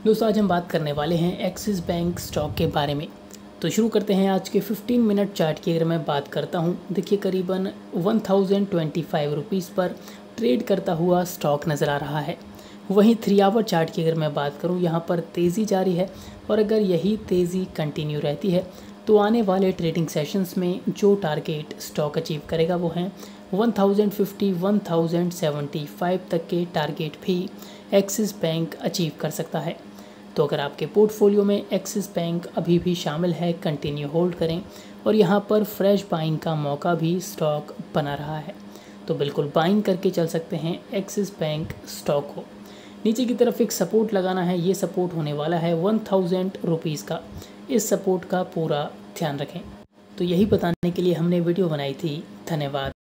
दोस्तों आज हम बात करने वाले हैं एक्सिस बैंक स्टॉक के बारे में। तो शुरू करते हैं आज के 15 मिनट चार्ट की। अगर मैं बात करता हूं, देखिए करीबन 1025 रुपीज़ पर ट्रेड करता हुआ स्टॉक नज़र आ रहा है। वहीं 3 आवर चार्ट की अगर मैं बात करूं, यहां पर तेज़ी जारी है और अगर यही तेज़ी कंटिन्यू रहती है तो आने वाले ट्रेडिंग सेशंस में जो टारगेट स्टॉक अचीव करेगा वो हैं 1050 1075 तक के टारगेट भी एक्सिस बैंक अचीव कर सकता है। तो अगर आपके पोर्टफोलियो में एक्सिस बैंक अभी भी शामिल है, कंटिन्यू होल्ड करें और यहाँ पर फ्रेश बाइंग का मौका भी स्टॉक बना रहा है तो बिल्कुल बाइंग करके चल सकते हैं एक्सिस बैंक स्टॉक को। नीचे की तरफ एक सपोर्ट लगाना है, ये सपोर्ट होने वाला है 1000 रुपीज़ का। इस सपोर्ट का पूरा ध्यान रखें। तो यही बताने के लिए हमने वीडियो बनाई थी। धन्यवाद।